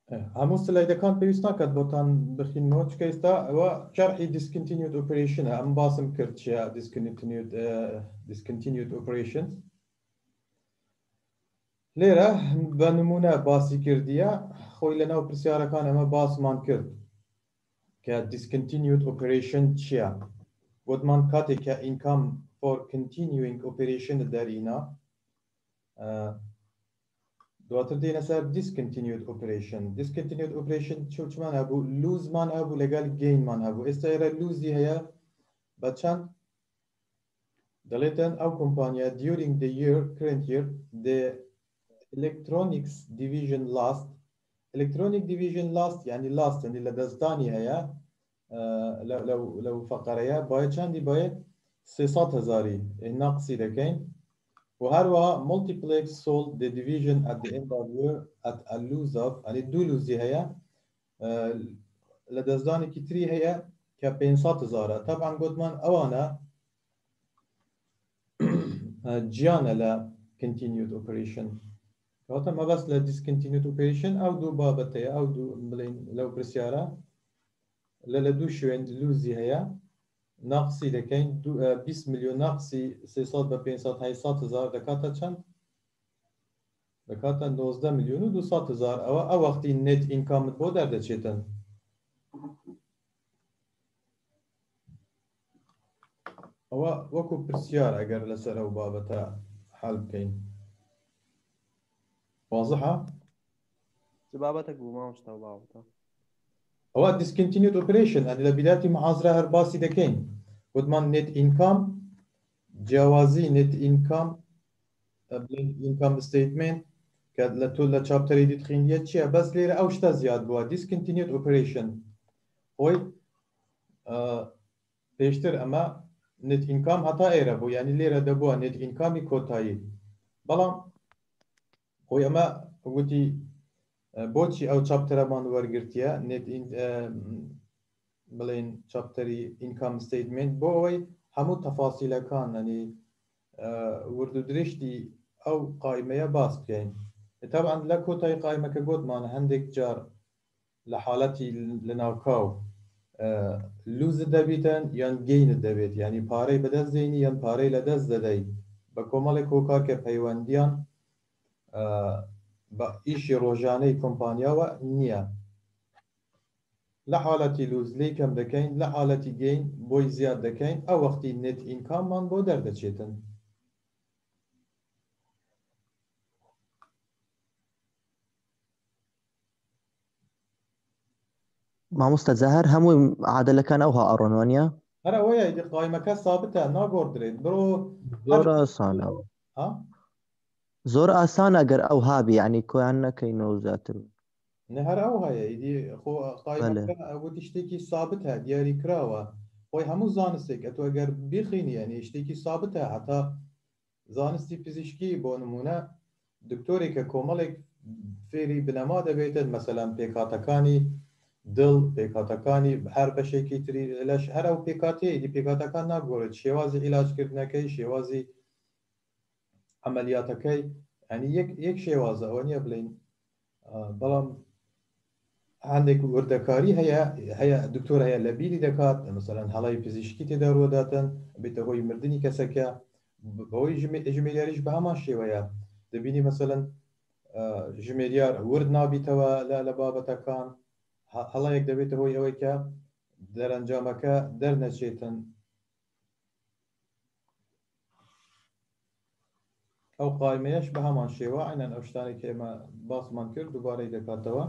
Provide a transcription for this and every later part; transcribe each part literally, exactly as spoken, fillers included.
هەموو سلایدەکان پێویست ناکات بۆتان بخینەوە چکە ئێستا ئەوە شەرحی discontinued operation ئەم باسم کرد چیە discontinued discontinued operation لێرە بە نمونە باسی کردیە خۆی لەناو پرسیارەکان ئەمە باسمان کرد کە discontinued operation چییە گوتمان کاتێک کە income for continuing operation دەرینە دواتر دێنە سەر discontinued operation discontinued operation چۆچمان هەبوو لوزمان هەبوو لەگەڵ گەینمان هەبوو ئێستا ئێرە لوزی هەیە بە چەند دەڵێتن ئەو کۆمپانیا during the year current year the electronics division lost electronic division lost يعني lost يعني لە دەستدانی هەیە لەو فەقەرەیە باید چەندی باید سێسەد هەزاری ناقسی دەکەین وهروها multiplex sold the division at the end of year at a lose of يعني دو لوزی هەیە لە دەستدانێکی تری هەیە کە پێنجسەد هەزارە طبعا گوتمان ئەوانە جیانە لە continued operation کەواتە مەبەست لە discontinued operation ئەو دوو بابەتەیە ئەو دوو بڵین لەو پرسیارە لە لە دوو شوێن لوزی هەیە ناقسی دەکەین بیست میلیۆن ناقسی سێسەد بە پێنجسەد هەشت هەزار دەکاتە چەند دەکاتە نۆزدە میلیۆن و دووسەد هەزار ئەوە ئەو وەختی نێت ئینکامت بۆ دەردەچێتن ئەوە وەکو پرسیار ئەگەر لەسەر ئەو بابەتە حەل بکەین واضحە بابەتێک بوو مامۆستا بابەتە ئەوە discontinued operation ئەنی لە بیداتی محازرە هەر باسی دەکەین گوتمان net income جیاوازی net income income statement کە لە تۆ لە چاپتەری دیتخینیە چییە بەس لێرە ئەو شتە زیاد بووە discontinued operation خۆی پێشتر ئەمە net income هەتا ئێرە بوو یعنی لێرە دەبووە net income کۆتایی بەڵام خۆی ئەمە وتی بۆچی ئەو چاپتەرەمان وەرگرتیە نێت بڵێن چاپتەری ئینکام ستیتمنت بۆ ئەوەی هەموو تەفاسیلەکان ئەنی ورد و درشتی ئەو قایمەیە باس بکەین طبعا لە کۆتایی قایمەکە گوتمانە هەندێک جار لە حاڵەتی لەناوکاو لوزت دەبیتن یان گەینت دەبێت ینی پارەی بەدەست دێنی یان پارەی لە دەست دەدەی بە کۆمەڵێک هۆکارکە پەیوەندیان بە ئیشی ڕۆژانەی کۆمپانیاوە نییە لە حاڵەتی لوز لی کەم دەکەین لە حاڵەتی گەین بۆی زیاد دەکەین ئەو وەختی نێت ئینکاممان بۆ دەردەچێتن مامۆستا جەهەر هەمووی عادەلەکان ئەوها ئەڕۆنوانیە هەر ئەوەیە قایمەکە سابتە ناگۆڕدرێت بڕۆ زۆر ئاسانە زۆر ئاسانە ئەگەر ئەو هابی ینی کۆیان نەکەینەوە زیاتر نە هەر ئەو هەیە ئیدی خۆ قایمەکە ئەوتی شتێکی سابت هەیە دیاری کراوە خۆی هەموو زانستێک ئەتۆ ئەگەر بیخینی ینی شتێکی سابت هەیە هەتا زانستی پزیشکی بۆ نمونە دکتۆرێکە کۆمەڵێک فێری بنەما دەبێتن مەسەلەن پێکاتەکانی دڵ پێکاتەکانی هەر بەشێکی تری لەش هەر ئەو پێکاتەیە دی پێکاتەکان ناگۆڕێت شێوازی عیلاجکردنەکەی شێوازی عملیاتەکەی ینی یەک شێوازە ئەوە نییە بڵین بەڵام هەندێک وردەکاری هەیە هەیە دکتۆر هەیە لە بیری دەکات مەسەلەن هەڵی پزیشکی تێدا ڕووداتن بێتە هۆی مردنی کەسەکە بەهۆی ژمێریاریش بە هەمان شێوەیە دەبینی مەسەلەن ژمێریار ورد نابیتەوە لە بابەتەکان هەڵەیەک دەبێتە هۆی ئەوەی کە دەرەنجامەکە دەرنەچێتن ئەو قایمەیەش بە هەمان شێوە عینەن ئەو شتانێک کە ئێمە باسمان کرد دووبارەی دەکاتەوە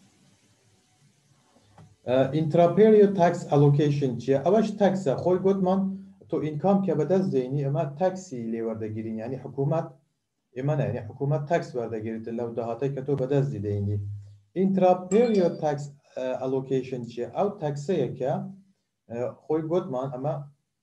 ئینتراپێریۆ تاکس ئەلۆکیشن چییە ئەوەش تاکسە خۆی گوتمان تۆ ئینکام کە بەدەست دێنی ئەمە تاکسی لێ وەردەگیرین ینی حکوومەت ئێمە نە ینی حکوومەت تاکس وەردەگیرێتن لەو داهاتەی کە تۆ بەدەستی دێنی ئینتراپێریۆ تاکس ئەلۆکیشن چییە ئەو تاکسەیەکە خۆی گوتمان ئەمە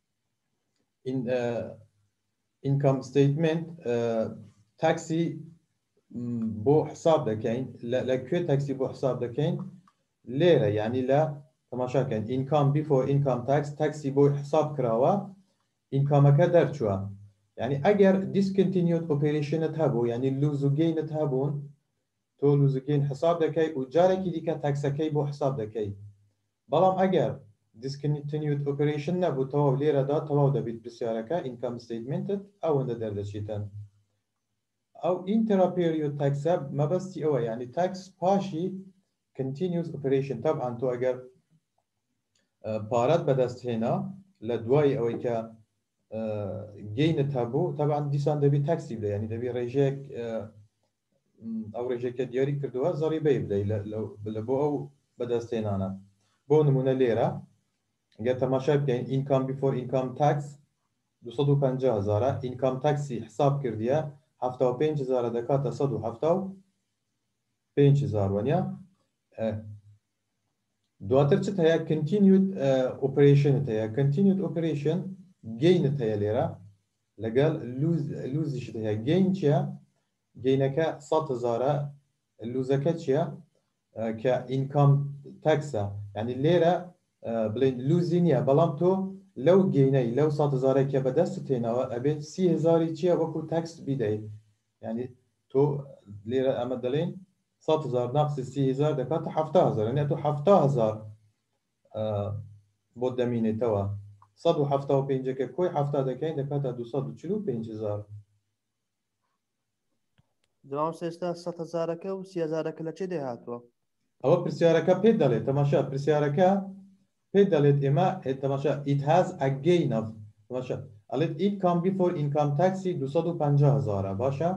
income statement تاکسی بۆ حساب دەکەین لەکوێ تاکسی بۆ حساب دەکەین لێرە ینی لە تەماشاکەن income before income tax تاکسی بۆی حساب کراوە ئینکامەکە دەرچووە ینی ئەگەر discontinued operationت هەبوو ینی لوز و گەینت هەبوون تۆ لوزگەین حساب دەکەی و جارێکی دیکە تاکسەکەی بۆ حساب دەکەی بەڵام ئەگەر discontinued operation نەبوو تەواو لێرەدا تەواو دەبیت پرسیارەکە income statementت ئەوەندە دەردەچیتن ئەو intra-period taxە مەبەستی ئەوە یعنی تاکس پاشی continuous operation طبعا تۆ ئەگەر پارەت بەدەستهێنا لە دوای ئەوەی کە گەینت هەبوو طبعا دیسان دەبی تاکسی بدەیت یعنی دەبی ڕێژەیەک ئەو ڕێژێکە دیاری کردووە زەریبەی بدەیت لە بۆ ئەو بەدەستهێنانە بۆ نمونە لێرە ئەگەر تەماشای بکەین income before income tax دووسەد و پەنجا هەزارە income taxی حساب کردیە هەفتە و پێنج هەزارە دەکاتە سەد و هەفتە و پێنج هەزار وانە دواتر چت هەیە continued operation هەیە continued operation گەینت هەیە لێرە لەگەڵ لوزیشت هەیە گەین چییە گەینەکە سەد هەزارە لوزەکە چییە کە income taxە یعنی لێرە بڵێن لوزی نییە بەڵام تۆ لەو گەینەی لەو سەد هەزارێکە بەدەستت هێناوە ئەبێت سی هەزاری چییە وەکو تاکس بیدەیت یعنی تۆ لێرە ئەمە دەڵێن سەد هەزار ناقصی سی هەزار دەکاتە هەفتە هەزار یعنی تۆ هەفتە هەزار بۆ دەمینێتەوە سەد و هەفتە و پێنجەکە کۆی هەفتە دەکەین دەکاتە دووسەد و چل و پێنج هەزار جواب سێستا سەد هەزارەکە و سی هەزارەکە لە چێ دەهاتووە ئەوە پرسیارەکە پێت دەڵێت تەماشا پرسیارەکە پێت دەڵێت ئێمە تەماشا it has a gain of تەماشا ئەڵێت income before income taxی دووسەد و پەنجا هەزارە باشە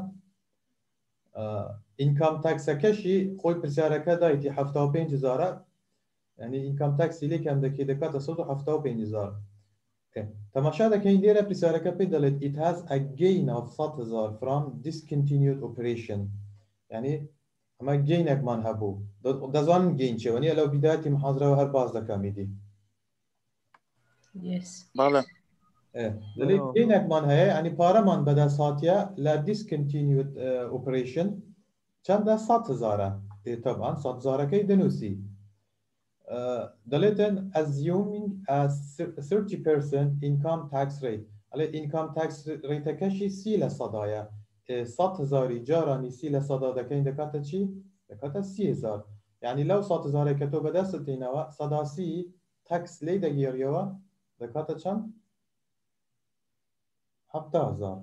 income taxەکەشی خۆی پرسیارەکە دایتی هەفتە و پێنج هەزارە یعنی income taxی لێکم دەکەی دەکاتە سەد و هەفتە و پێنج هەزار تەماشا دەکەین لێرە پرسیارەکە پێت دەڵێت it has a gain of سەد هەزار from discontinued operation یعنی ئەمە گەینێکمان هەبوو دەزانن گەین چێوە نیە لەو بیداەتی محاضرەوە هەر باز دەکەمیدی بەڵێ دەڵێت گەینێکمان هەیە ینی پارەمان بەدەست هاتیە لە discontinued operation چەندە سەد هەزارە طبعا سەد هەزارەکەی دەنووسی دەڵێتن assuming a thirty percent income tax rate ئەڵێ income tax ڕێتەکەشی سی لە سەدایە سەد هەزاری جارانی سی لە سەدا دەکەین دەکاتە چی دەکاتە سی هەزار یعنی لەو سەد هەزارێکە تۆ بەدەستت هێناوە سەدا سی تاکس لێ دەگێڕیەوە دەکاتە چەند هەفتە هەزار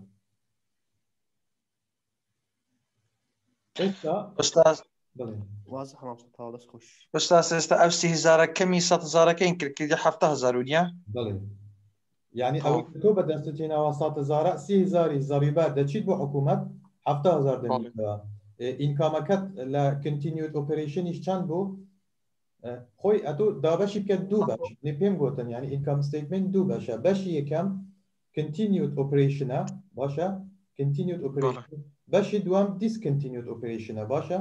ئێستا ئۆستاز بڵێن واز هەماوە تاوا دەست خۆش ئۆستاز ئێستا ئەو سی هەزارە کەمی سەد هەزارەکەین کرد کردی هەفتە هەزار و نییە بڵێ یعنی ئەوەی تۆ بەدەستت هێناوە سەد هەزارە سی هەزاری زەریبەر دەچیت بۆ حکوومەت هەفتە هەزار دەمیتەوە ئینکامەکەت لە continued operationیش چەند بوو خۆی ئەتۆ دابەشی بکەت دوو بەش پێم گوتن یعنی income statement دوو بەشە بەشی یەکەم continued operationە باشە continued operation بەشی دوام discontinued operationە باشە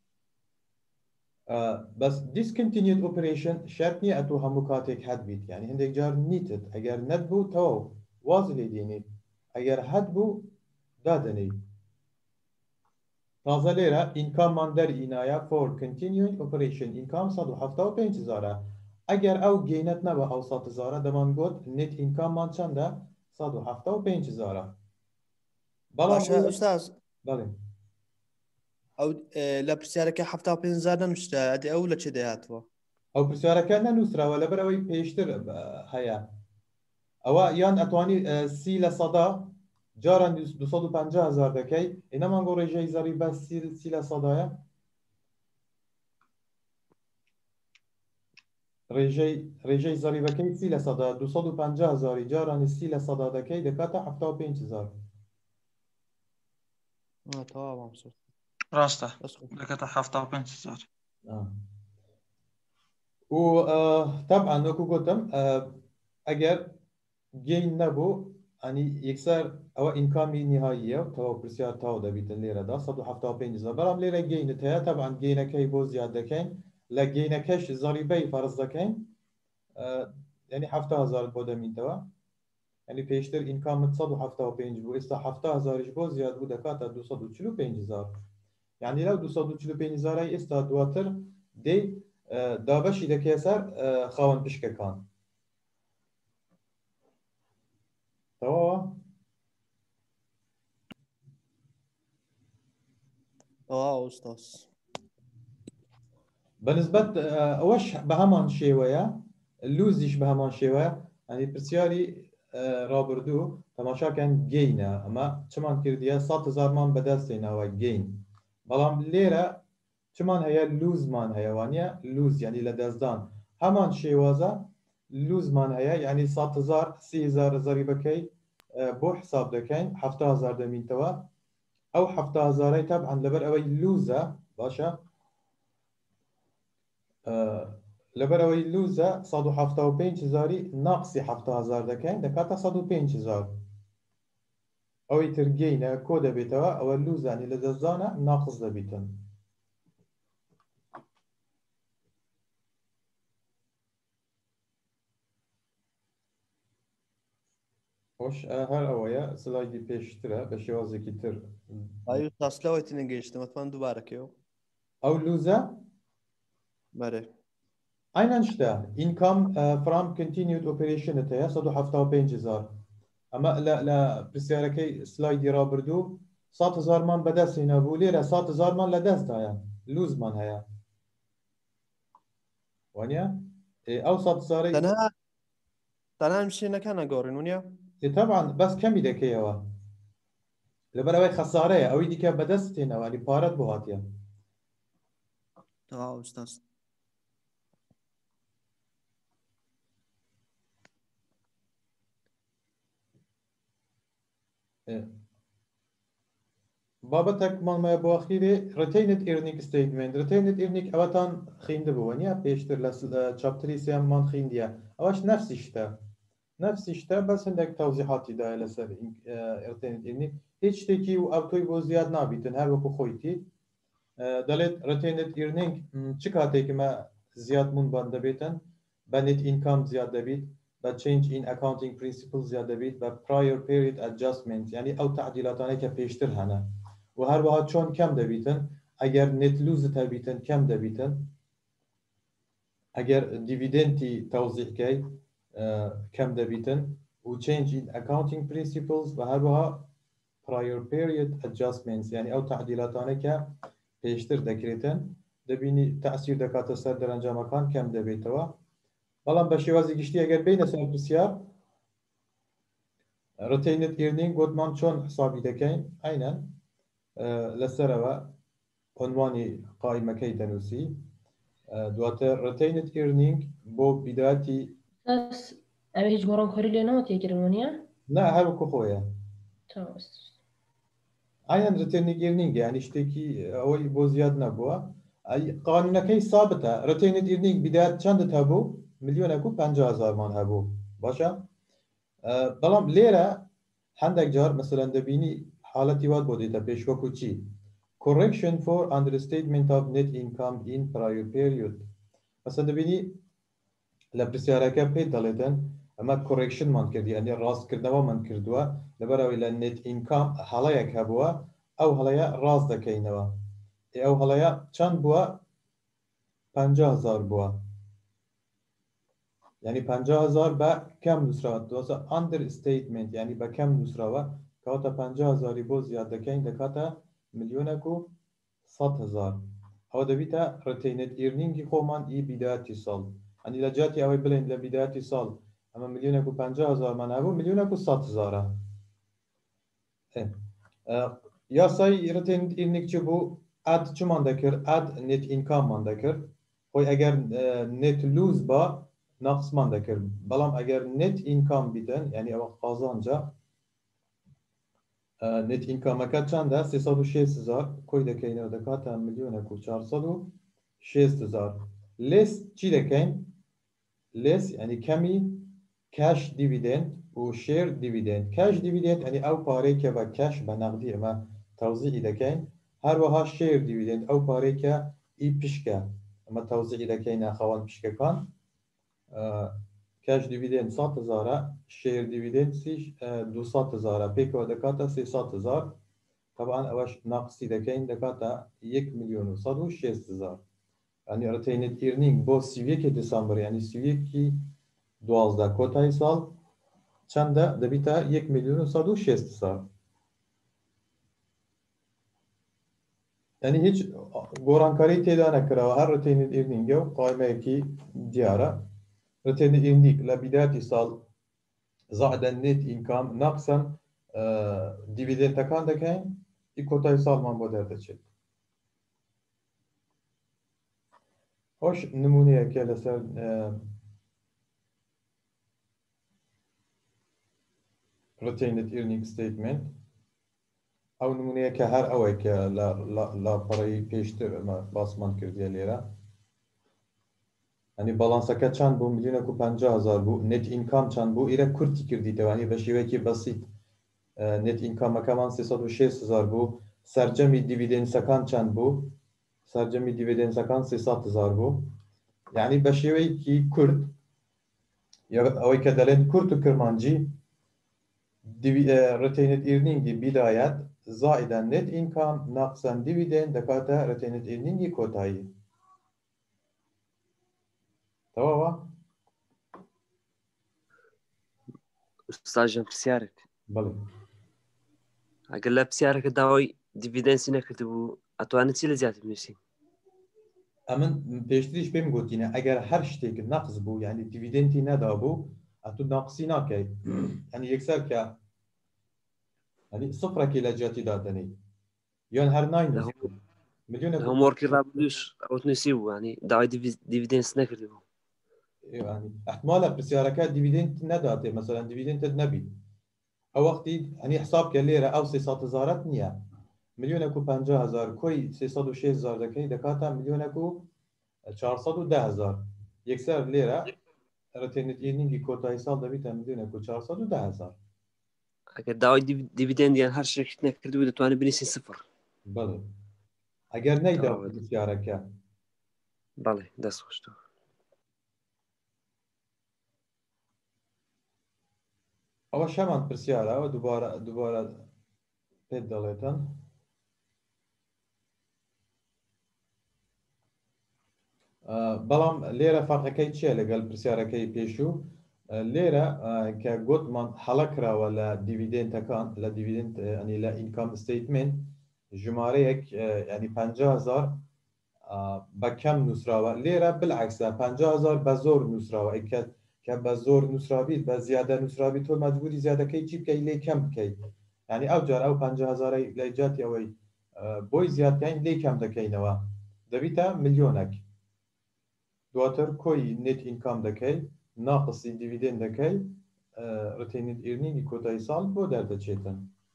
بەس discontinued operation شەرت نییە ئەتۆ هەموو کاتێک هەت بیت یعنی هەندێک جار نیتت ئەگەر نەت بوو تەواو واز لێ دێنیت ئەگەر هەت بوو دادەنێیت تازە لێرە ئینکاممان دەرئینایە for continuing operation ئینکام سەد و هەفتە و پێنج هەزارە ئەگەر ئەو گەینەت نەبە ئەو سەد هەزارە دەمان گوت نێت ئینکاممان چەندە سەد و هەفتە و پێنج هەزارە باشە ئوستاز بەڵێ ئەو لە پرسیارەکە هەفتە و پێنج هەزار نەنووسرا ئەدی ئەو لە چێ دەهاتووە ئەو پرسیارەکە نەنووسراوە لەبەر ئەوەی پێشتر هەیە ئەوە یان ئەتوانی سی لە سەدا جاران دووسەد و پەنجا هەزار دەکەی ئێنەمان گۆ ڕێژەی زەریبە سی لە سەدایە ڕێژەی ڕێژەی زەریبەکەی سی لە سەدا دووسەد و پەنجا هەزاری جارانی سی لە سەدا دەکەی دەکاتە هەفتە و پێنج هەزار تەواو ڕاستە دەکاتە هەفتە و پێنج هەزار و طبعا وەکو گوتم ئەگەر گەین نەبوو ئەنی یەکسەر ئەوە ئینکامی نهاییە و تەواو پرسیار تاو دەبیتن لێرەدا سەد و هەفتە و پێنج هەزار بەڵام لێرە گەینت هەیە طبعا گەینەکەی بۆ زیاد دەکەین لە گەینەکەش زەریبەی فەرز دەکەین یعنی هەفتە هەزار بۆ دەمینتەوە یعنی پێشتر ئینکامت سەد و هەفتە و پێنج بوو ئێستا هەفتە هەزاریش بۆ زیاد بوو دەکاتە دووسەد و چل و پێنج هەزار یعنی لەو دووسەد و چل و پێنج هەزارای ئێستا دواتر دەی دابەشی دەکەی سەر خاوەن پشکەکان تەواوە تەواو ئوستاز بالنسبة أوش بهمان شيوية اللوزيش بهمان شيوية يعني برسياري رابردو تماشا كان جينا أما چمان كرديا سات هزار مان بدستينا و جين بلام ليرة چمان هيا لوز مان هيا وانيا لوز يعني لدزدان همان شيوازا لوز مان هيا يعني سات هزار سي هزار زاري بكي بو حساب دكين حفتا هزار دمين توا أو حفتا هزاري طبعا لبر أوي لوزة باشا لبر أوي لوزة صادو حفتا و پنج هزاري ناقصي حفتا هزار دكين دكاتا صادو پنج هزار أوي ترجينا كودا بيتوا أو اللوزة يعني لدزدانا ناقص دبيتن hoş her avaya slaydi peştire beşivazı kitir. Ayı tasla oytinin geçtim. Atman dubarak yok. Avluza Bari. aynen işte income uh, from continued operation etaya صدو حفتا و پنج هزار اما لا لا بسياركي سلايدي رابردو سات هزار مان بدست هنا بو ليرة سات هزار مان لدست دايا لوز مان هيا وانيا او سات هزاري تنها تنها مشي نكنا قورن ونيا طبعا بس كم يدك يوا لبروي خسارة او يديك بدست هنا واني بارد بوهاتيا اه استاذ بابتك مال ما يبغى خيري retained earning statement retained earning اوتان خيند بوانيا بيشتر لس chapter سيام مان خينديا اواش نفس işte نفس işte بس عندك توضيحات داية لسر retained earning هيش تكي و اوتوي بو زياد نابيتن هر وكو خويتي دلت retained earning چه كاتي كما زياد من بند بيتن با net income زياد بيت با change in accounting principles زياد بيت با prior period adjustment يعني او تعديلاتانه که پیشتر هنه و هر وها چون کم دبیتن اگر نت لوز تبیتن کم دبیتن اگر دیویدندی توزیع کی کم دبیتن و change in accounting principles و هر وها prior period adjustments يعني او تعديلاتانه که پیشتر دکریتن دبینی تأثیر دکات سر در انجام کان کم دبیتوا بلان بشی وازی گشتی اگر بین سر بسیار retained earning گودمان چون حسابی دکین aynen لسروا عنوانی قائمه کی دنوسی دواتر retained earning بو بدايتي بس أبي هيج مرون كوريلي نوت يجرمونيا لا هر وكو خويا تمام aynen retained earning yani işteki o bu ziyad نبوا اي قانون کی ثابته retained earning بدايت چند تابو مليون اكو پنجاه هزار مان هبو باشا بلام ليره عندك جار مثلا دبيني حالتي واد بوديتا پیش وكو چی correction for understatement of net income in prior period مثلا دبيني لبرسياركا بي دالتن اما correction من كردي يعني راس كردوا من كردوا لبراوي ل net income حالايك هبوا او حالايا راس دكينوا او حالايا چند بوا پنجاه هزار بوا يعني پنجاه هزار با کم نسراوات دوسا understatement يعني با کم نسراوات كاتا پنجاه هزاري بو زيادة كين دكاتا مليونكو صد هزار هوا دبيتا retained earning خومان اي بداية سال يعني لجاتي اوي بلين لبداية سال اما مليونكو پنجاه هزار من هبو مليونكو صد هزارا يا ساي retained earning چه بو add چه من دكر add net income من دكر خوي اگر net lose با نقص من دكر بلام اگر net income بيتن يعني او قازانجا net income اکا چنده سیصد و شصت هزار کوی دکین و دکاتا میلیون کو چهارصد و شصت هزار less چی دکین less يعني کمی cash dividend و share dividend cash dividend يعني او پاره که با cash به نقدی اما توزیع دکین هر وها share dividend او پاره که ای پیشکه اما توزیع دکین اخوان پیشکه کن cash dividend صد هزار share dividend سيش دوصد هزار بيك ودكاتا سيصد هزار طبعا اواش ناقصي دكين دكاتا يك مليون وصد وشيست هزار يعني retained earning بو سيويكي ديسمبر يعني سيويكي دوازده كوتاي سال چنده دبيتا يك مليون وصد وشيست هزار يعني هیچ گۆڕانکاری تێدا نەکراوە هەر ڕتێنێت ئێرنینگە و قایمەیەکی دیارە ڕتێنێت ئێرنینگ لە بیداتی ساڵ زائدە نێت ئینکام ناقسەن دیڤیدێنتەکان دەکەین ئی کۆتای ساڵمان بۆ دەردەچێت خۆش نمونەیەکە لەسەر ڕتێنێت ئێرنینگ ستەیتمنت ئەو نمونەیە کە هەر ئەوەی کە لاپەڕەی پێشتر باسمان کردیە لێرە ئەنی بەڵانسەکە چەند بوو ملیۆنێک و پەنجا هەزار بوو نێت ئینکام چەند بوو ئیرە کورتی کردیتەوانی بە شێوەیەکی بەسیط نێت ئینکامەکەمان سێسەد و شێست هەزار بوو سەرجەمی دیڤیدێنسەکان چەند بوو سەرجەمی دیڤیدێنسەکان سێسەد هەزار بوو یعنی بە شێوەیەکی کورت ئەوەی کە دەڵێن کورت و کرمانجی ڕتێنێت ئێرنینگی بیدایەت زائدە نێت ئینکام ناقسەن دیڤیدێن دەکاتە ڕتێنێت ئێرنینگی کۆتایی تەواوە ئوستاژم پرسیارێک بەڵێ ئەگەر لە پرسیارەکە داوای دیڤیدەنسی نەکردبوو ئەتوانێت چی لە زیاتر بنووسین ئەمن پێشتریش پێم گوتینە ئەگەر هەر شتێک نەقس بوو یعنی دیڤیدێنتی نەدا بوو ئەتو ناقسی ناکەیت یعنی یەکسەر کە ینی سفرێکی لە جیاتی دادنی یان هەر ناینووسی ملیۆنێک هەموارکی ڕابردووش ئەوت نووسی بوو ینی داوای دیڤیدەنس نەکردبوو احتمالە پرسیارەکە دیڤیدێنت نەداتێ مەسەلەن دیڤیدێنتت نەبی ئەو وەختی هەنی حساب کە لێرە ئەو سێسەد هەزارەت نییە ملیۆنێک و پەنجا هەزار کۆی سێسەد و شێست هەزار دەکەی دەکاتە ملیۆنێک و چوارسەد و دە هەزار یەکسەر لێرە ڕتێنێت ئێرنینگی کۆتایی ساڵ دەبیتە ملیۆنێک و چوارسەد و دە هەزار ئەگەر داوای دیڤیدەندیان هەر شتێک نەکردبوو دەتوانێت بنووسین سفر بەڵێ ئەگەر نەیدا پرسیارەکە بەڵێ دەست خۆشتەوە ئەوە شەمان پرسیارەوە دووبارە دووبارە پێت دەڵێتن بەڵام لێرە فەرقەکەی چییە لەگەڵ پرسیارەکەی پێشوو لێرە کە گوتمان هەڵە کراوە لە دیڤیدێنتەکان لە دیڤیدێنت ئەنی لە ئینکام ستەیتمنت ژمارەیەک ینی پەنجا هەزار بە کەم نووسراوە لێرە بالعکسە پەنجا هەزار بە زۆر نووسراوە ئەیکەت کە بە زۆر نووسرابیت بە زیادە نووسرابیت تۆ مەجبوری زیادەکەی چی بکەی لێ کەم بکەیت ینی ئەو جار ئەو پەنجا هەزارەی لە جاتی ئەوەی بۆی زیادکەین لێ کەم دەکەینەوە دەبیتە ملیۆنێک دواتر کۆی نێت ئینکام دەکەی ناقسی دیڤیدێن دەکەی ڕتێنێت ئێرنینگی کۆتایی ساڵ بۆ دەردەچێتن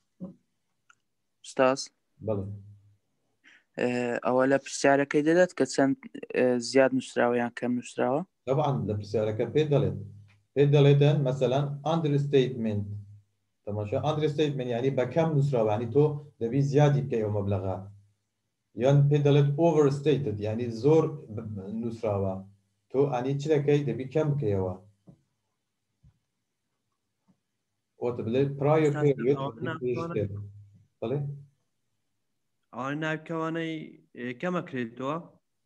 ستاس بەڵێ ئەوە لە پرسیارەکەی دەدات کە چەند زیاد نووسراوە یان کەم نووسراوە طبعا لە پرسیارەکە پێ دەڵێت پێ دەڵێتن مەسەلەن ئاندرستەیتمنت تەماشا ئاندرستەیتمنت یعنی بە کەم نووسراوە ینی تۆ دەبی زیادی بکەی ئەو مەبلەغا یان پێ دەڵێت ئۆڤەرستەیتد یعنی زۆر نووسراوە تۆ ئەنی چ دەکەی دەبی کەم بکەیەوە وەتە بڵێ پرایۆ پێریۆد پێشتر بڵێ ئەوانە ناوکەوانەی کەمەکرێتەوە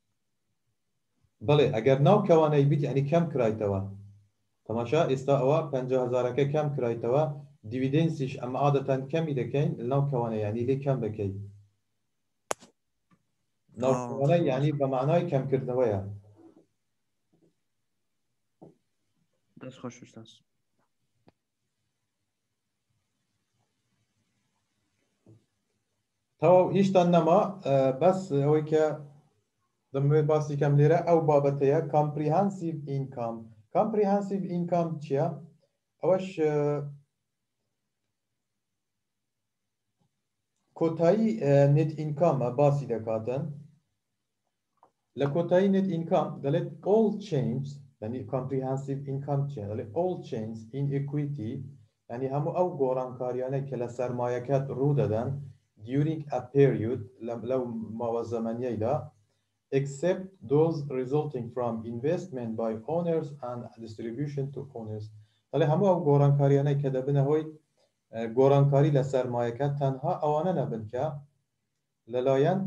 بڵێ ئەگەر ناو کەوانەی بیت ینی کەم کرایتەوە تەماشا ئێستا ئەوە پەنجا هەزارەکە کەم کرایتەوە دیڤیدێنسیش ئەمە عادەتەن کەمی دەکەین ناو کەوانە ینی لێ کەم دەکەی ناو کەوانە ینی بە معنای کەمکردنەوەیە دەست خۆش ئوستاز تەواو هیچتان نەما بەس ئەوەی کە دەمەوێت باسی کەم لێرە ئەو بابەتەیە کامپریهانسیڤ ئینکام کامپریهانسیڤ ئینکام چییە؟ ئەوەش کۆتایی نێت ئینکامە باسی دەکاتن لە کۆتایی نێت ئینکام دەڵێت all change ینی کامپریهانسیڤ ئینکام چییە؟ دەڵێت all change in equity ینی هەموو ئەو گۆڕانکاریانەی کە لە سەرمایەکەت ڕوو دەدەن during a period لەو ماوە زەمانیەیدا except those resulting from investment by owners and distribution to owners دەڵێ هەموو ئەو گۆڕانکاریانەی کە دەبنە هۆی گۆڕانکاری لە سەرمایەکە تەنها ئەوانە نەبن کە لەلایەن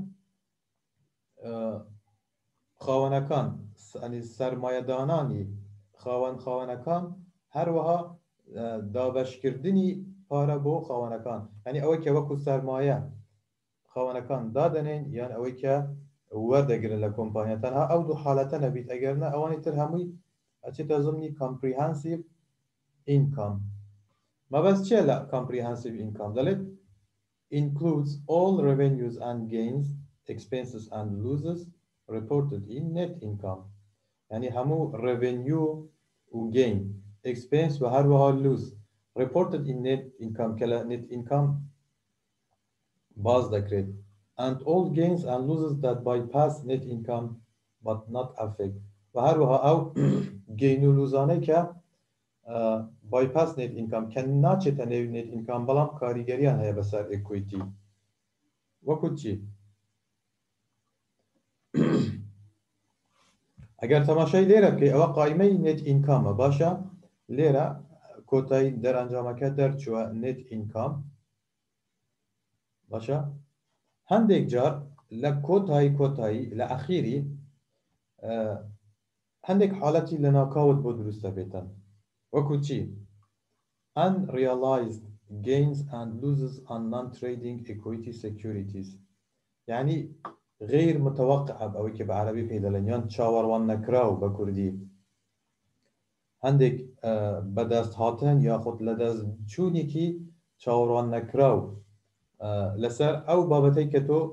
خاوەنەکان ئەنی سەرمایەدانانی خاوەن خاوەنەکان هەروەها دابەشکردنی پارە بۆ خاوەنەکان ینی ئەوەی کە وەکو سەرمایە خەونەکان دادەنێن یان ئەوەی کە وەردەگرن لە کۆمپانیا تەنها ئەو دوو حالەتە نەبیت ئەگەرنە ئەوانی تر هەمووی ئەچێتە زمنی comprehensive income. مەبەست چییە لە comprehensive income؟ دەڵێت includes all revenues and gains, expenses and losses reported in net income. يعني هەموو revenue و gain, expense و هەروەها lose reported in net income کە لە net income باز دەکرێت. And all gains and losses that bypass net income but not affect. و هەروەها ئەو gain و losانەی کە bypass net income کە ناچێتە نێو net income بەڵام کاریگەریان هەیە بەسەر equity. وەکو چی؟ ئەگەر تەماشای لێرە بکەی ئەوە قایمەی net income باشە لێرە کۆتایی دەرئەنجامەکە دەرچووە net income باشە هەندێک جار لە کۆتایی کۆتایی لە ئەخیری هەندێک حاڵەتی لە ناکاوت بۆ دروستە بێتن وەکو چی؟ unrealized gains and losses on non-trading equity securities يعني غير متوقع ئەوەی کە بە عەرەبی پێی دەڵێن یان چاوەڕوان نەکراو بە کوردی هەندێک بەدەست هاتن یاخود لە دەست چوونێکی چاوەڕوان نەکراو لەسەر ئەو بابەتەی کە تۆ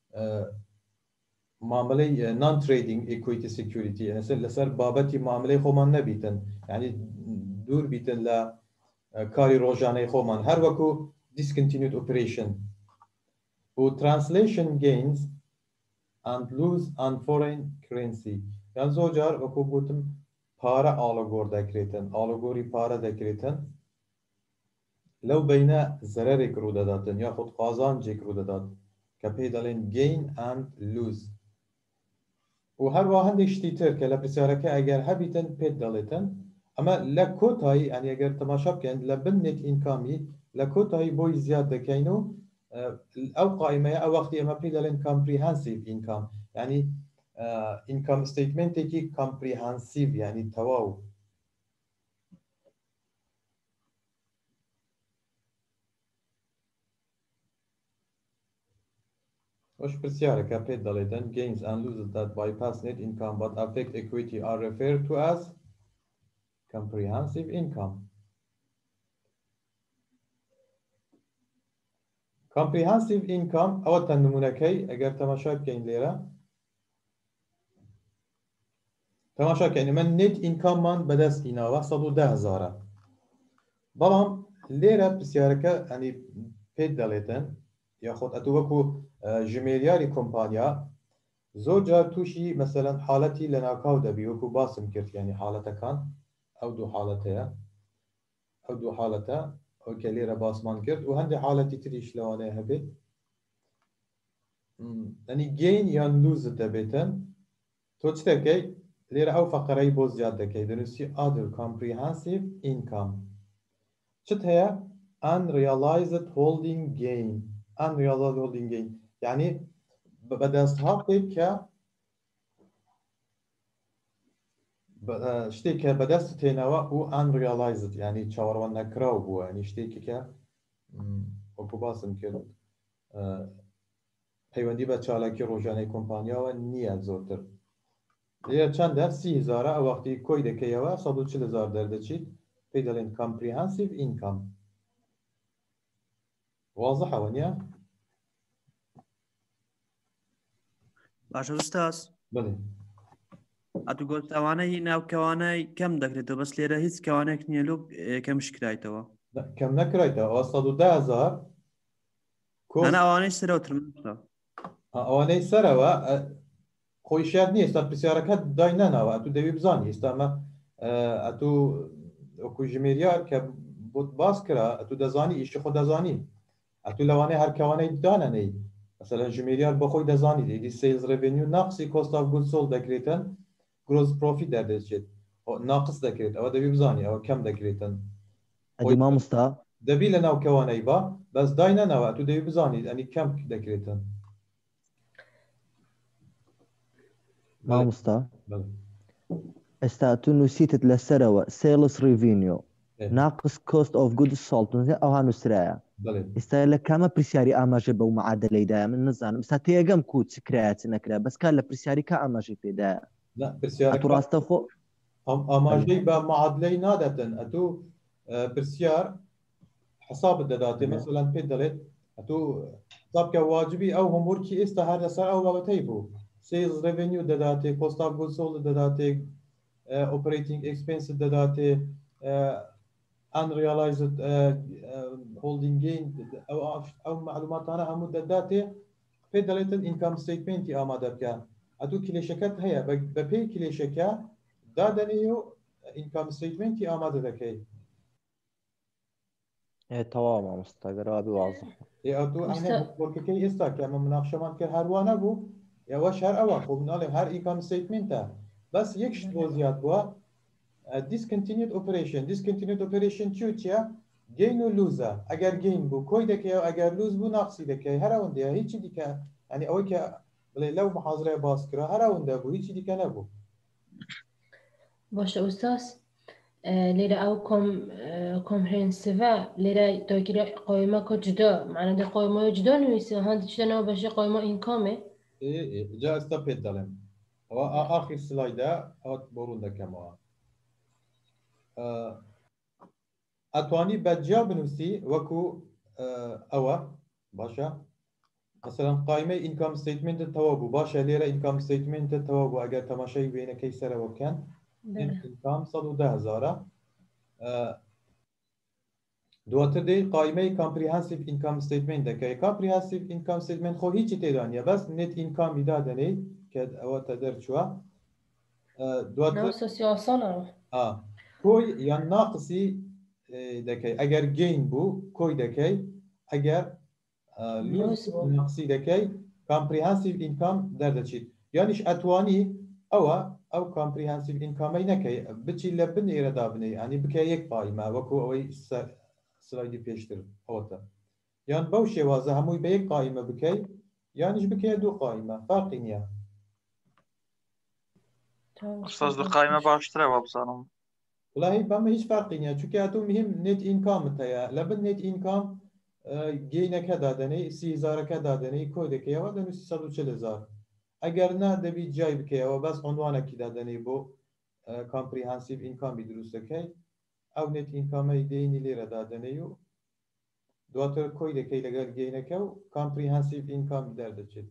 معاملەی نان تریدینگ ئیکویتی سکیوریتی لەسەر بابەتی معاملەی خۆمان نەبیتن یعنی دوور بیتن لە کاری ڕۆژانەی خۆمان هەر وەکو discontinued operation و translation gains and lose on foreign currency یان زۆر جار وەکو گوتم پارە ئاڵۆگۆر دەکرێتن ئاڵۆگۆری پارە دەکرێتن لەو بینە زەرەرێک ڕوودەداتن یاخود قازانجێک ڕوودەدات کە پێی دەڵێن gain and lose و هەروە هەندێک شتی تر کە لە پرسیارەکە ئەگەر هەبیتن پێت دەڵێتن ئەمە لە کۆتایی ئەنی ئەگەر تەماشا بکەن لە بن net income لە کۆتایی بۆی زیاد دەکەین و ئەو قایمەیە ئەو وەختی ئەمە پێی دەڵێن comprehensive income یعنی income statementێکی comprehensive یعنی تەواو وش پرسیارەکە پێت دەڵێتن gains and losses that bypass net income but affect equity are referred to as comprehensive income. Comprehensive income ئەوە تەن نمونەکەی ئەگەر تەماشا بکەین لێرە تەماشا بکەین ئەمە net income مان بەدەست هێناوە سەد و دە هەزارە بەڵام لێرە پرسیارەکە ئەنی پێت دەڵێتن یاخود ئەتو وەکو ژمێریاری کۆمپانیا زۆر جار تووشی مەسەلەن حاڵەتی لە ناکاو دەبی وەکو باسم کرد یعنی حاڵەتەکان ئەو دوو حاڵەتەیە ئەو دوو حاڵەتە ئەو کە لێرە باسمان کرد و هەندێک حاڵەتی تریش لەوانەیە هەبێت ئەنی gain یان lose دەبێتن تۆ چ دەکەی لێرە ئەو فەقەرەی بۆ زیاد دەکەی دەنووسی other comprehensive income چت هەیە unrealized holding gain unrealized holding gain يعني بەدەست هاتێک کە شتێک کە بەدەست تێنەوە و unrealized يعني چاوەڕوان نەکراو بووە ینی شتێکی کە وەکو باسم کرد پەیوەندی بە چالاکی ڕۆژانەی کۆمپانیاوە نییە زۆرتر لێرە چەندە سی هزارە ئەو وەختی کۆی دەکەیەوە سەد و چل هزار دەردەچیت پێی دەڵێن comprehensive income واضحەوە نییە؟ باشە ئوستاز بڵێ ئەتو گۆت ئەوانەی ناوکەوانەی کەم دەکرێتەوە بەس لێرە هیچ کەوانێک نییە لۆ کەمش کرایتەوە کەم نەکرایتەوە ئەوە سەد و دە هەزار ئەنا ئەوانەی سەرەوتر ئەوانەی سەرەوە خۆی شاد نییە ئێستا پرسیارەکە دای نەناوە ئەتو دەوی بزانی ئێستا ئەمە ئەتو وەکو ژمێریار کە بۆت باس کرا ئەتو دەزانی ئیشی خۆ دەزانی ئەتو لەوانەیە هەرکەوانەی دانەنەی مثلا ژمێریار بەخۆی دەزانی دیدی سیلز ڕێڤێنیو ناقسی کۆست ئۆف گودز سۆلد دەکرێتن گرۆس پرۆفیت دەردەچێت ناقص دەکرێت ئەوە دەبی بزانی ئەوە کەم دەکرێتن ئەدی مامۆستا دەبی لە ناوکەوانەی بە بەس دای نەنەوە ئەتو دەبی بزانیت ئەنی کەم دەکرێتن مامۆستا ئێستا تو نووسیتت لەسەرەوە سێلس ڕێڤینیۆ ناقص کۆست ئۆف گودز سۆلد ئەوها نووسرایە ئێستا لە کامە پرسیاری ئاماژە بەو معادلەیدا من نزانم ئستا تێگەم کو چ کرایەت نەکرا بەس کار لە پرسیاری کا ئاماژەی پێدایە ئەتوو ڕاستە خۆ ئاماژەی بە معادلەی نادەتن ئەتوو پرسیار حسابت دەداتێ مەسەلەن پێ دەڵێت ئەتوو حسابکە واجبی ئەو هەموورکی ئێستا هەر لەسەر ئەو بابەتەی بوو سێز ڕێڤێنیو دەداتێ کۆست ئۆف گودز سۆلد دەداتێ ئۆپەرەیتینگ ئێکسپێنست دەداتێ unrealized holding gain ئەو معلوماتانە هەموو دەداتێ پێ دەڵێتن ئینکام ستیتمنتی ئامادە بکە ئەتوو کلێشەکەت هەیە بە پێی کلێشەکە دادەنێ و ئینکام ستیتمنتی ئامادە دەکەی تەواو مامۆستاگەرەوە وازە ئەوکەکەی ئێستا کە ئەمە مناقشەمان کرد هەروانە بوو ئێوەش هەر ئەوە خۆ مناڵێ هەر ئینکام ستیتمنتە بەس یەک شت بۆ زیاد بووە discontinued operation discontinued operation چیو چیە gain و lose ئەگەر gain بوو کۆی دەکەی و ئەگەر lose بوو ناقسی دەکەی هەر ئەوەندەیە هیچی دیکە ینی ئەوەی کە بڵێ لەو محاضرەیە باس کرا هەر ئەوەندە بوو هیچی دیکە نەبوو باشە ئوستاس لێرە ئەو کۆمپرێنسڤە لێرە تۆگیرە قۆیمەکە جدا معنە قۆیمە جدا نوویسە هەندی شتەنەوە بەشی قۆیمە ئینکامێ جا ئێستا پێت دەڵێم ئەوە ئاخر سلایدا ئەوت بۆ ڕوون دەکەمەوە ئەتوانی بەجیا بنووسی وەکو ئەوە باشە مثلا قایمەی ئینکام ستیتمنتت تەوا بوو باشە لێرە ئینکام ستیتمنتت تەوا بوو ئەگەر تەماشای وێنەکەی سەرەوە بکەن ئینکام سەد و ده هەزارە دواتر دەی قایمەی کامپریهەنسیڤ ئینکام ستیتمنت دەکەی کامپریهەنسیڤ ئینکام ستیتمنت خۆ هیچی تێدا نییە بەس نێت ئینکامی دادەنەی کە ئەوەتە دەرچووە دواتر کۆی یان ناقسی دەکەی ئەگەر گەین بوو کۆی دەکەی ئەگەر ناقسی دەکەی کامپریهەنسیڤ ئینکام دەردەچیت یانیش ئەتوانی ئەوە ئەو کامپریهەنسیڤ ئینکامەی نەکەی بچی لە بنێرەدا بنێ ئەنی بکە یەک قایمە وەکو ئەوەی سلایدی پێشتر ئەوەتە یان بەو شێوازە هەمووی بە یەک قایمە بکەی یانیش بکەیە دوو قایمە فارقی نییە ئوستاز دوو قایمە باشترە وا بزانم وڵی بەمە هیچ فارقی نییە چونکە ئەتوو مهم نێت ئینکامت هەیە لە بن نێت ئینکام گەینەکە دادەنەی سی هزارەکە دادەنەی کۆ دەکەیەوە دەنووسی سەد و چل هزار ئەگەر نا دەبی جای بکەیەوە بەس عنوانێکی دادەنەی بۆ کامپریهەنسیڤ ئینکامی دروست دەکەی ئەو نێت ئینکامەی دێنی لێرە دادەنەی و دواتر کۆی دەکەی لەگەر گەینەکە و کامپریهەنسیڤ ئینکامی دەردەچێت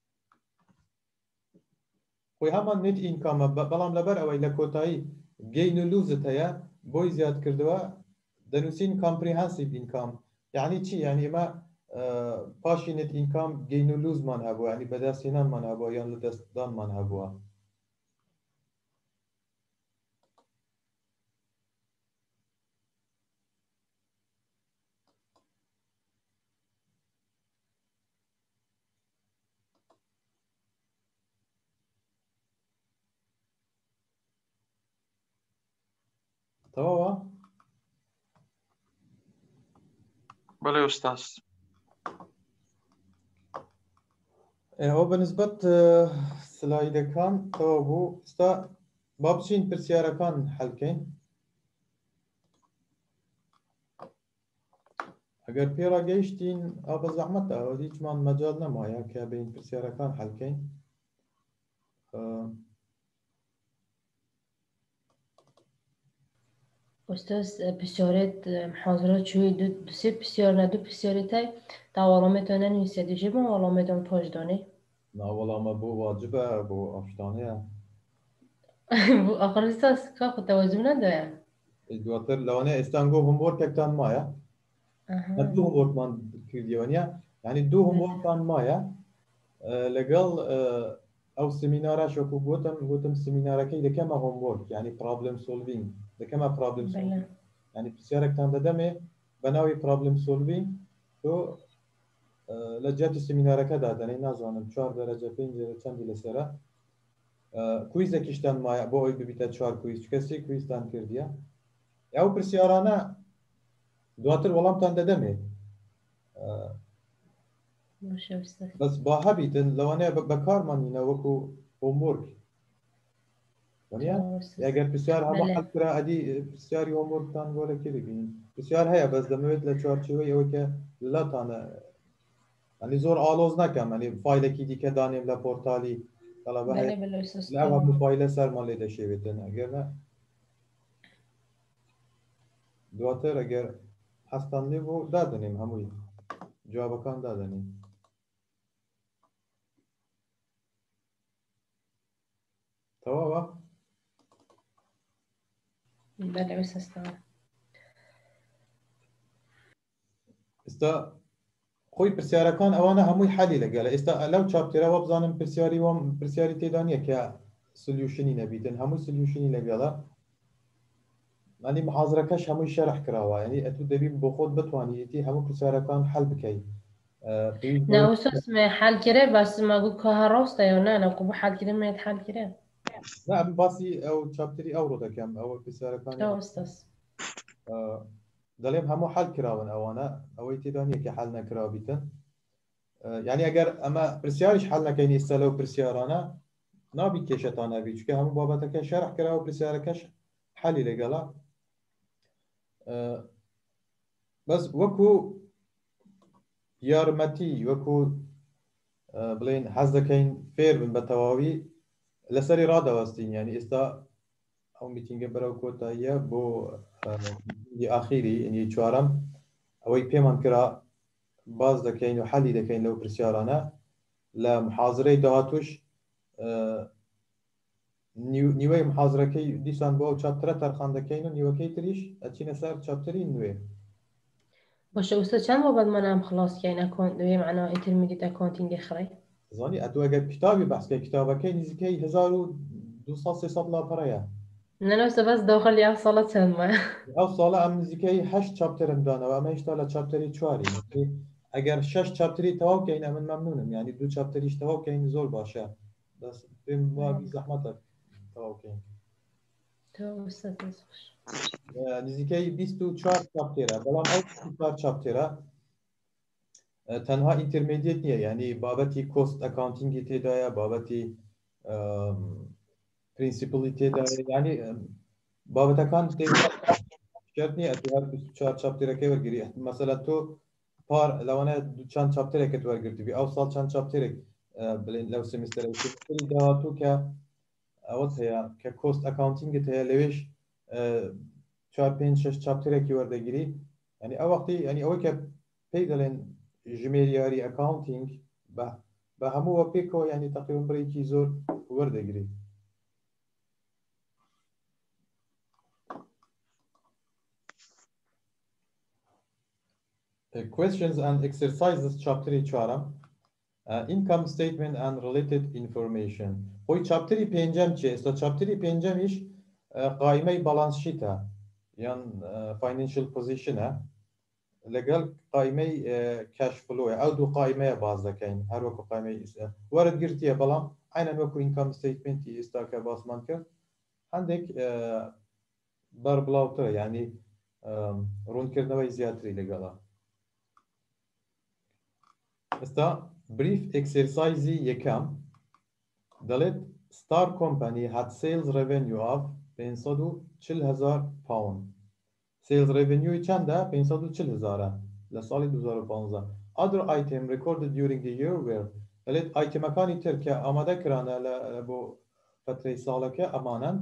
خۆی هەمان نێت ئینکامە بەڵام لەبەر ئەوەی لە کۆتایی گەین و لوزت هەیە بۆی زیاد کردووە دەنووسین کامپریهەنسیڤ ئینکام یعنی چی یعنی ئێمە پاشی نێت ئینکام گەین و لوزمان هەبووە ینی بەدەستهێنانمان هەبووە یان لە دەستدانمان هەبووە تەواوە بەڵێ ئوستاز ئەوە بەنسبەت سلایدەکان تەواو بوو ئێستا با بچین پرسیارەکان حەلکەین ئەگەر پێڕاگەیشتین ئەو بە زەحمەتە ئەوە هیچمان مەجال نەمایە کە بین پرسیارەکان حەلکەین ئۆستاس پرسیارێت محاضرە چووی دوسێ پرسیارە دوو پرسیارێتای تا وەڵامێتە نەنووسێ دژێ بۆ وەڵامێتان پۆش دانێ ناوەڵامە بۆ واجبە بۆ ئەفشتانەیە بۆ ئاخر ئێستاس کاکو تەوەزوو نەدایە دواتر لەوانەیە ئێستان گۆ هۆموۆرکێکتان مایە دوو هۆموۆرکمان کردیەوە نیە یعنی دوو هۆموۆرکتان مایە لەگەڵ ئەو سمینارە شەکو گوتم گوتم سمینارەکەی دەکەمە هۆموۆرک یعنی پرابلم سولڤینگ دەکەمە پرابلم سولڤینگ یعنی پرسیارێکتان دەدەمێ بە ناوی پرابلم سولڤینگ تۆ لە جیاتی سمینارەکەدا دەنەی نازانم چوار دەرەجە پێنج چەندی لەسەرە کویزێکیشتان مایە بۆ ئەوی ببیتە چوار کویز چکە سێ کویزتان کردیە ئەو پرسیارانە دواتر وەڵامتان دەدەمێ بەس با هەبیتن لەوانەیە بەکارمانینە وەکو هۆموۆرک ونیا اگر پرسیار همه بله. حل کرا ادی پرسیاری عمرتان ولا کی بگین پرسیار هیا بس دموید لچارچوبی او که لاتانه يعني زور آلوز نکم يعني فایل کی دیگه دانیم لپورتالی طلبه بله هی بله استاد لا هم فایل سر مالی داشته بیتن اگر نه دواتر اگر هستن لیبو دادنیم هموی جواب کن دادنیم تمام بله استاد استا خوی پرسیارکان اوانه هموی حلی لگله استا لو چاپتره و بزنم پرسیاری و پرسیاری تیدانیه که سوليوشنی نبیتن هموی سوليوشنی لگله يعني محاضرەکەش هەمووی شەرح کراوە یعنی ئەتو دەبی بۆ خۆت بتوانیتی هەموو پرسیارەکان حل بکەیت نه استاد ما حل کرده بس ما گفت که راسته یا نه نه کو حل کرده ما حل کرده نه باسی ئەو چاپتری ئەو ڕۆ دەکەم ئەوە پرسیارەکانی استاد دەڵێم هەموو حل کراون ئەوانە ئەوەی تێدانیە کە حل نەکراوە بیتن یعنی ئەگەر ئەمە پرسیاریش حل نەکەینی ئێستا لەو پرسیارانە نابی کێشەتان هەبی چونکە هەموو بابەتەکە شەرح کراوە پرسیارەکەش حەلی لەگەڵا بەس وەکو یارمەتی وەکو بڵێن حەز دەکەین فێر بن بە تەواوی لەسەری ڕادەوەستین یعنی ئێستا ئەو میتینگە بەرەو کۆتاییە بۆ ئاخیری یعنی چوارەم ئەوەی پێمان کرا باز دەکەین و حەلی دەکەین لەو پرسیارانە لە محاضرەی داهاتوش نیوەی محاضرەکەی دیسان بۆ ئەو چاپترە تەرخان دەکەین و نیوەکەی تریش ئەچینە سەر چاپتری نوێ باشه استاد چند بابت منم خلاص کردین اکانت دوی معنا اینترمدیت اکانتینگ خری زانی ئەتو ئەگەر کتابی بەحسکە کتابەکەی نزیکەی هەزار و دووسەد سێسەد لاپەڕەیە نه نه استاد بس داخل یا ساڵە چەند ما ئەو ساڵە ئەم نزیکەی هەشت چاپترم دانەوە ئەمە هێشتا لە چاپتری چواری ئەگەر شەش چاپتری تەواو بکەین من مەمنونم یعنی دوو چاپتریش تەواو بکەین زۆر باشە بەس پێم وابی زەحمەتە تەواو بکەین نزیکەی بیست و چوار چاپتێرە بەڵام ئەو چوار چاپتێرە تەنها ئینترمدیت نییە یعنی بابەتی کۆست ئەکاونتینگی تێدایە بابەتی پرینسیپڵی تێدایە یعنی بابەتەکان شەرت نییە ئەتو هەر بیست و چوار چاپتێرەکەی وەرگری مەسەلە تۆ پار لەوانە چەند چاپتێرێکت وەرگرتووی ئەو ساڵ چەند چاپتێرێک بڵێن لەو سێمیستەرە داهاتوو کە ئەوەت هەیە کە کۆست ئەکاونتینگت هەیە لەوێش چوار پێنج شەش چاپتێرێکی وەردەگیری ینی ئەو وەختی ینی ئەوەی کە پێی دەڵێن ژمێریاری ئەکاونتینگ بە هەمووە پێکەوە ینی تەقریباً بڕێکی زۆر وەردەگری questions and exercises chapter چوارم income statement and related information خۆی چاپتری پێنجەم چیە ئێستا چاپتری پێنجەمیش قایمەی باڵانس شیتە یان financial positionە لەگەڵ قایمەی کاش فلۆیە ئەو دوو قایمەیە باز دەکەین هەر وەکو قایمەی وەرەگرتیە بەڵام عینەن وەکو income statemenتی ئێستا کە باسمان کرد هەندێک بەر بڵاوترە یعنی ڕوونکردنەوەی زیاتری لەگەڵە ئێستا brief exercise یەکەم دەڵێت Star Company had sales revenue of پێنجسەد و چل هەزار pound sales revenue چەندە پێنجسەد و چل هەزارە لە ساڵی دوو هەزار و پانزە other item recorded during the year were دەڵێت ئایتمەکانی تر کە ئامادە کرانە بۆ فترەی ساڵەکە ئەمانن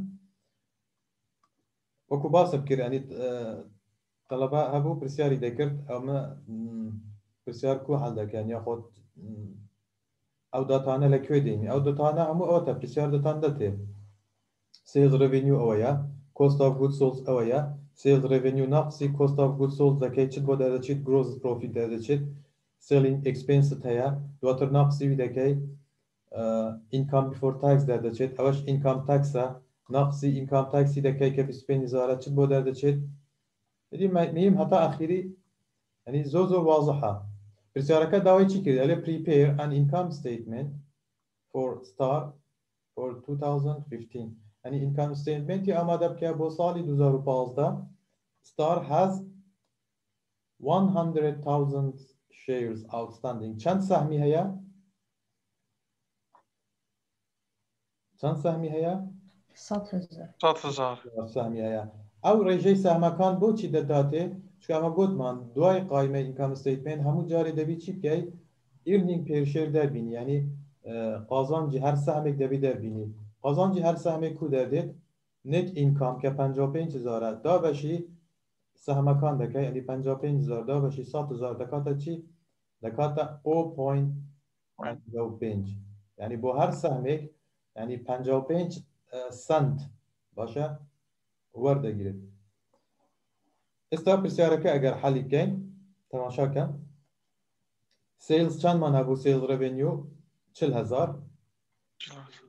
وەکو باسم کرد ینی تەلەبە هەبوو پرسیاری دەکرد ئەمە پرسیار کو حل دەکەن یاخۆت ئەو داتانە لەکوێ دێنی ئەو دەتانە هەموو ئەوەتە پرسیار دەتان دەتێ sales revenue ئەوەیە cost of goods sold ئەوەیە sales revenue ناقسی cost of goods sold دەکەی چت بۆ دەردەچیت gross profit دەردەچێت selling expense هەیە دواتر ناقسی دەکەی income before tax دەردەچێت ئەوەش income taxە ناقسی income taxی دەکەی کە بیست و پێنج هەزارە چت بۆ دەردەچێت میم هەتا ئاخیری ینی زۆر زۆر واضحە پرسیارەکە داوای چی کرد ئەلێ prepare an income statement for Star for two thousand fifteen ینی income statemenتی ئامادە بکە بۆ ساڵی دوو هەزار و پانزدە Star has one hundred thousand shares outstanding چەند سەهمی هەیە چەند سەهمی هەیە صد هزار صد هزار سهمیه او ریجه سهمکان بو چی داده چون اما گوتمان دوای قایمه اینکام استیتمنت همون جاری دبی چی بگی earning per share در بینی یعنی قازانجی هر سهمک دبی در بینی قازانجی هر سهمک کو دردید net income که پنجاه و پنج هزار دا بشی سهمکان دکه یعنی پنجاه و پنج هزار دا بشی صد هزار دکاتا چی دکاتا او پوینت پنجاه و پنج یعنی با هر سهمک یعنی پنجاه و پنج سنت باشه ورده گیرید استا پرسیاره که اگر حلی کن تماشا کن سیلز چند من هبو سیلز رونیو چل هزار